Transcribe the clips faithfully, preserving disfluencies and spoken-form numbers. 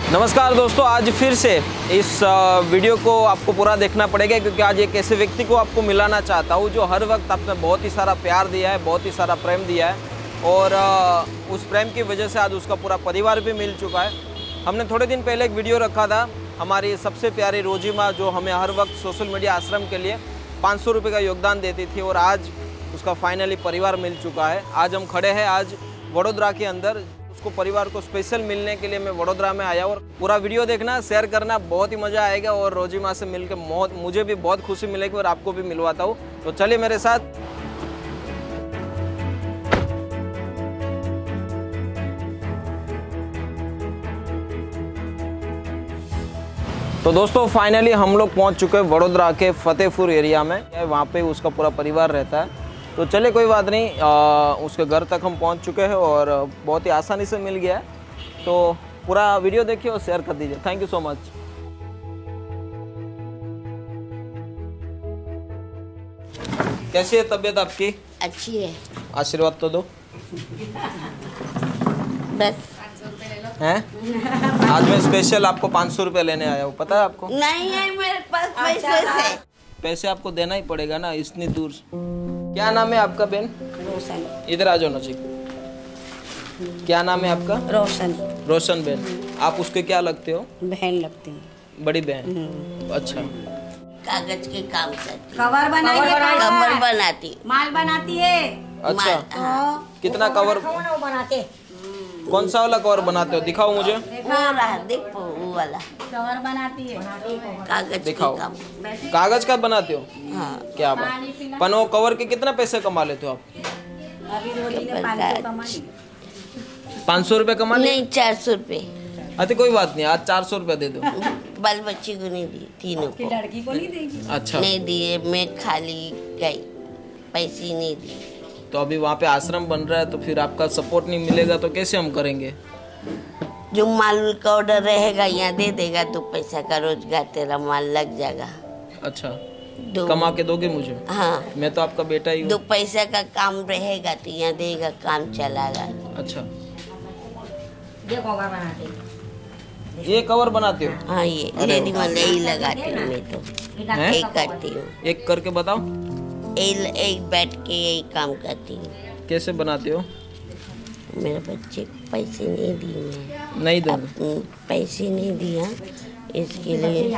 नमस्कार दोस्तों, आज फिर से इस वीडियो को आपको पूरा देखना पड़ेगा क्योंकि आज एक ऐसे व्यक्ति को आपको मिलाना चाहता हूँ जो हर वक्त आपने बहुत ही सारा प्यार दिया है, बहुत ही सारा प्रेम दिया है और उस प्रेम की वजह से आज उसका पूरा परिवार भी मिल चुका है। हमने थोड़े दिन पहले एक वीडियो रखा था, हमारी सबसे प्यारी रोजी माँ जो हमें हर वक्त सोशल मीडिया आश्रम के लिए पाँच सौ रुपये का योगदान देती थी और आज उसका फाइनली परिवार मिल चुका है। आज हम खड़े हैं आज वडोदरा के अंदर, उसको परिवार को स्पेशल मिलने के लिए मैं वडोदरा में आया और पूरा वीडियो देखना, शेयर करना, बहुत ही मज़ा आएगा और रोजी माँ से मिलकर बहुत मुझे भी बहुत खुशी मिलेगी और आपको भी मिलवाता हूँ। तो चलिए मेरे साथ। तो दोस्तों फाइनली हम लोग पहुँच चुके हैं वडोदरा के फतेहपुर एरिया में, वहाँ पे उसका पूरा परिवार रहता है। तो चले कोई बात नहीं, आ, उसके घर तक हम पहुंच चुके हैं और बहुत ही आसानी से मिल गया है। तो पूरा वीडियो देखिए और शेयर कर दीजिए। Thank you so much. कैसी है तबीयत आपकी? अच्छी है। आशीर्वाद तो दो। बस हैं? आज मैं स्पेशल आपको पाँच सौ रुपये लेने आया हूँ, पता है आपको? नहीं है मेरे पास पैसे से। पैसे आपको देना ही पड़ेगा ना, इतनी दूर। क्या नाम है आपका बहन? रोशन। इधर आ जाओ नजीक। क्या नाम है आपका? रोशन। रोशन बहन। आप उसके क्या लगते हो? बहन लगती है। बड़ी बहन। अच्छा। कागज के काम करती, कवर बनाई है, कवर बनाती, माल बनाती है। अच्छा। हाँ। कितना कवर बनाते कौन सा वाला कवर बनाते हो? दिखाओ मुझे। वो रहा देखो वो वाला कवर बनाती है, कागज दिखाओ। के काम। कागज का बनाते हो? हाँ। क्या बात। पन वो कवर के कितना पैसे कमा लेते हो आप? अभी रोजी ने पाँच सौ कमा ली। पाँच सौ रुपये कमा लिए? नहीं, चार सौ रुपये। अच्छा कोई बात नहीं, आज चार सौ रुपये दे दो। बाल बच्ची को नहीं दी, तीनों को लड़की को नहीं देगी। अच्छा। नहीं दिए, मैं खाली गई, पैसे नहीं दी। तो अभी वहाँ पे आश्रम बन रहा है तो फिर आपका सपोर्ट नहीं मिलेगा तो कैसे हम करेंगे? जो माल का ऑर्डर रहेगा यहाँ दे देगा तो पैसा का रोजगार, तेरा माल लग जाएगा। अच्छा, दो कमा के दोगे मुझे? हाँ, मैं तो आपका बेटा ही दो हूँ। पैसा का काम रहेगा तो यहाँ देगा, काम चलागा। अच्छा, ये कवर बनाते हैं। ये कवर बनाते हो? हाँ, ये अरे रेडी वाला यही लगाती हूँ मैं तो, हैं? यही करती हूँ, एक करके बताओ। यही यही बैठ के यही काम करती हूँ। कैसे बनाते हो? मेरे बच्चे को पैसे नहीं दिए मैं, नहीं अब दूंगा। पैसे नहीं दिया इसके लिए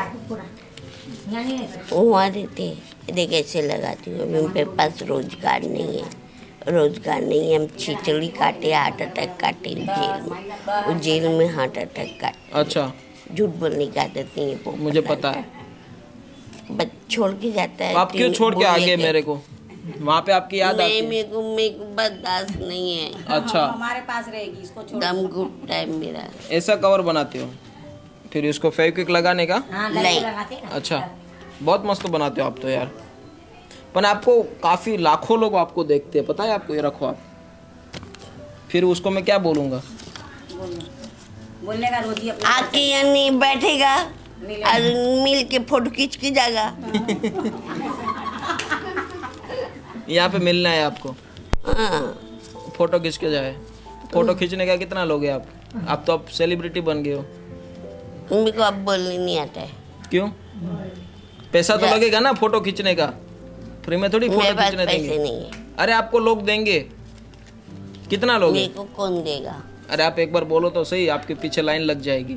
वहाँ रहते, देख ऐसे लगाती हूँ। अभी उनके पास रोजगार नहीं है, रोजगार नहीं है। हम छिचड़ी काटे, हार्ट अटैक काटे जेल में, वो जेल में हार्ट अटैक काटे। अच्छा, झूठ बोलने की आदत नहीं है वो, मुझे पता है। बच छोड़ के जाता है। तो आप क्यों तीन छोड़ के आ बोले गए के- मेरे को? वहाँ पे आपकी याद आती नहीं, है? मेरे को मेरे को बर्दाश्त नहीं है। अच्छा, हमारे पास रहेगी, इसको छोड़। दम घुटता है मेरा। ऐसा कवर बनाते हो? फिर इसको फेविक्विक लगाने का? हाँ, नहीं। लड़के लगाते हैं ना। अच्छा, बहुत मस्त बनाते हो आप तो यार। पर आपको काफ़ी लाखों लोग आपको देखते हैं, पता है आपको? ये रखो आप। फिर उसको मैं क्या बोलूँगा? बोलने का रोजी अपना आके यहाँ नहीं बैठेगा और मिल के फोटो खींच के जाएगा। यहाँ पे मिलना है आपको, हाँ, फोटो खींच के जाए। फोटो खींचने का कितना लोगे आप? आप तो अब सेलिब्रिटी बन गए हो। मेरे को अब बोलने नहीं आता है। क्यों? पैसा तो जा- लगेगा ना फोटो खींचने का, फ्री में थोड़ी फोटो मेरे पास खींचने पैसे देंगे। नहीं है। अरे आपको लोग देंगे, कितना लोगे? मेरे को कौन देगा? अरे आप एक बार बोलो तो सही, आपके पीछे लाइन लग जाएगी।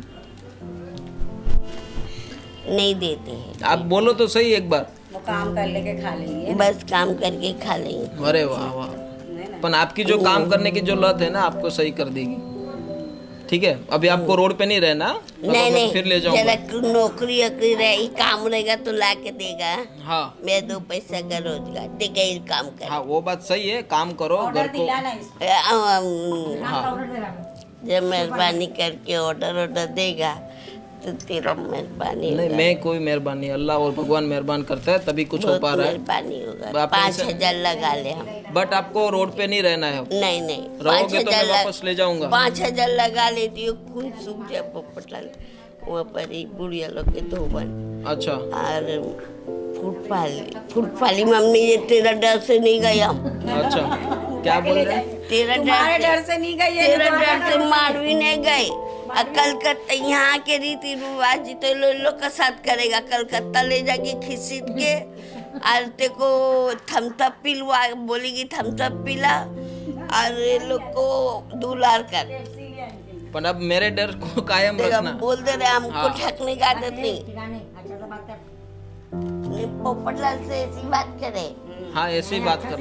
नहीं देते हैं, आप बोलो तो सही एक बार। वो काम कर लेके खा लेंगे। बस काम करके खा लेंगे। अरे वाह वाह। नहीं ना। पर आपकी जो काम करने की जो लत है ना, आपको सही कर देगी। ठीक है, अभी आपको रोड पे नहीं रहना, नहीं नहीं, फिर ले जाऊंगा। जरा नौकरी वोकरी रही, काम रहेगा तो ला के देगा। हाँ मैं दो पैसा का रोजगार देगा, ये काम कर। हाँ, वो बात सही है, काम करो घर ऑर्डर को। दिला ना इसको। हाँ ऑर्डर दिला। जब मेहरबानी करके ऑर्डर ऑर्डर देगा तो तेरा मेहरबानी नहीं, होगा। मैं कोई मेहरबानी, अल्लाह और भगवान मेहरबान करता है तभी कुछ हो बहुत पा रहा है। मेहरबानी होगा। आप पाँच ऐसे- हजार लगा ले हम। बट आपको रोड पे नहीं रहना है। नहीं नहीं, रहोगे पाँच तो मैं हजार वापस ले जाऊंगा। पाँच हजार लगा लेती हूँ, खून सूख जाए पोपटल वहाँ पर ही बुढ़िया लोग के धोबन। अच्छा, और फुटफाली फुटफाली मम्मी ये तेरा डर से नहीं गए हम। अच्छा क्या बोल रहे हैं? तेरा तुम्हारे डर डर से नहीं गई है, तेरा तुम्हारे डर से मार भी नहीं गए। कलकत्ता यहाँ के रीति रिवाज तो लो, लोग का साथ करेगा। कलकत्ता ले जाके खिसीट के और ते को थम्सअप पिलवा बोलेगी, थम्सअप पिला और ये लोग को दुलार कर। पर अब मेरे डर को कायम रखना। बोल दे रहे हमको हाँ। ठगने का आदत नहीं। पोपटलाल से ऐसी बात करे। हाँ ऐसी बात कर।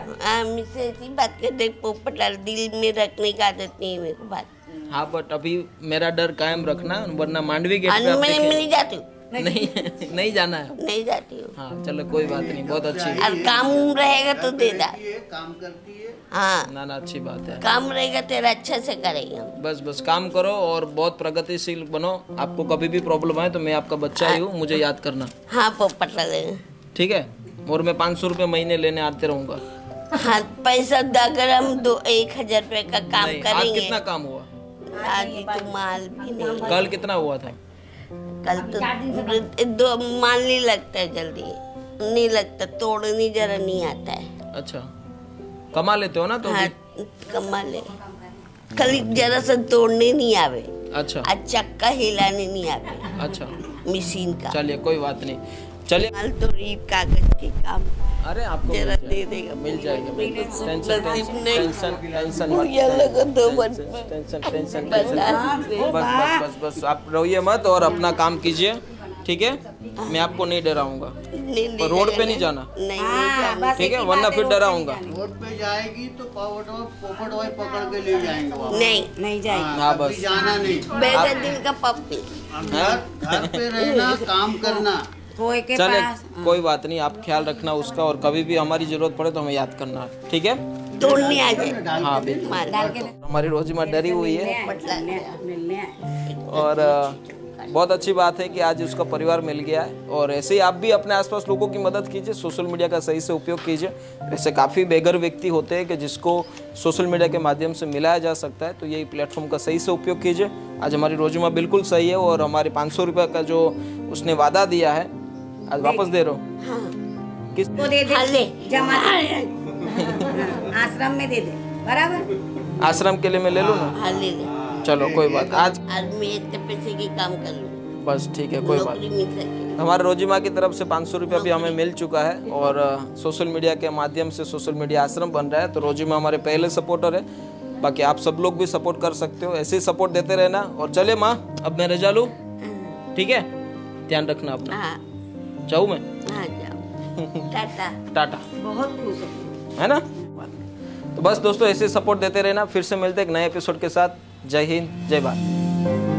हम इससे ऐसी बात करते, पोपटलाल दिल में रखने का आदत नहीं है मेरे को बात। हाँ बट अभी मेरा डर कायम रखना, वरना मांडवी गेट पे आप मैं देखें- नहीं जाती हूँ, नहीं नहीं जाना है। नहीं जाती हूँ। हाँ चलो कोई बात नहीं, बहुत अच्छी। और काम रहेगा तो दे दा। काम करती है। हाँ ना ना अच्छी बात है। काम रहेगा तेरा अच्छा से करेंगे हम। बस बस काम करो और बहुत प्रगतिशील बनो। आपको कभी भी प्रॉब्लम आए तो मैं आपका बच्चा ही हूँ, मुझे याद करना। हाँ पोपटलाल। ठीक है, और मैं पाँच सौ रुपये महीने लेने आते रहूँगा। हाँ पैसा अगर हम दो एक हजार रुपए का काम नहीं, आज करेंगे। कितना काम हुआ? आज तो माल भी नहीं। कल कितना हुआ था? कल तो दो माल नहीं लगता है, जल्दी नहीं लगता, तोड़ने जरा नहीं आता है। अच्छा कमा लेते हो ना तो हाँ भी? कमा ले, खाली जरा सा तोड़ने नहीं आवे, अच्छा आज चक्का हिलाने नहीं आवे अच्छा मशीन का। चलिए कोई बात नहीं, चलिए। माल तो रीप कागज के काम अरे आपको जरा मिल दे जाएगा, देगा। मिल जाएगा। टेंशन नसीब नहीं। टेंशन टेंशन मत, मुझे लगा दो मन टेंशन टेंशन बस टेंशन आज से। बस बस बस बस आप रोइए मत और अपना काम कीजिए, ठीक है? मैं आपको नहीं डराऊंगा, नहीं पर रोड पे नहीं जाना, नहीं नहीं जाना। ठीक है? वरना फिर डराऊंगा। रोड पे जाएगी तो पोपट पोपट वाई पकड़ के ले जाएंगे वापस। नहीं नहीं जाएगी। हाँ, कभी बस। जाना नहीं। मेरे दिल का पप्पी। घर घर पे रहना, काम करना। कोई के चले पास कोई बात नहीं, आप ख्याल रखना उसका, और कभी भी हमारी जरूरत पड़े तो हमें याद करना, ठीक है? तोड़ने आ जाए हाँ बिल्कुल। माल। डाल के हमारी रोजिमा डरी हुई है मिलने आए। और अ, बहुत अच्छी बात है कि आज उसका परिवार मिल गया है। और ऐसे ही आप भी अपने आसपास लोगों की मदद कीजिए, सोशल मीडिया का सही से उपयोग कीजिए। ऐसे काफ़ी बेघर व्यक्ति होते हैं कि जिसको सोशल मीडिया के माध्यम से मिलाया जा सकता है, तो यही प्लेटफॉर्म का सही से उपयोग कीजिए। आज हमारी रोजिमा बिल्कुल सही है और हमारे पाँच सौ रुपये का जो उसने वादा दिया है आज वापस दे रहा हूँ। हाँ किस को दे दे, हाँ, ले। जमा दे। हाँ, आश्रम में दे दे बराबर। आश्रम के लिए मैं ले लूँ ना? हाँ ले ले। चलो कोई बात, आज आज मैं इतने पैसे की काम कर लूँ, बस ठीक है, कोई बात। नौकरी मिल सके। हमारे रोजिमा की तरफ से पाँच सौ रुपया भी हमें मिल चुका है और अ, सोशल मीडिया के माध्यम से सोशल मीडिया आश्रम बन रहा है। तो रोजिमा हमारे पहले सपोर्टर है, बाकी आप सब लोग भी सपोर्ट कर सकते हो, ऐसे ही सपोर्ट देते रहना। और चले माँ, अब मैं रजा लूँ, ठीक है? ध्यान रखना अपना। हाँ जाऊँ मैं? हाँ जाओ, टाटा। टाटा, बहुत खुश है। है ना? तो बस दोस्तों ऐसे सपोर्ट देते रहना। फिर से मिलते हैं एक नए एपिसोड के साथ। जय हिंद, जय भारत।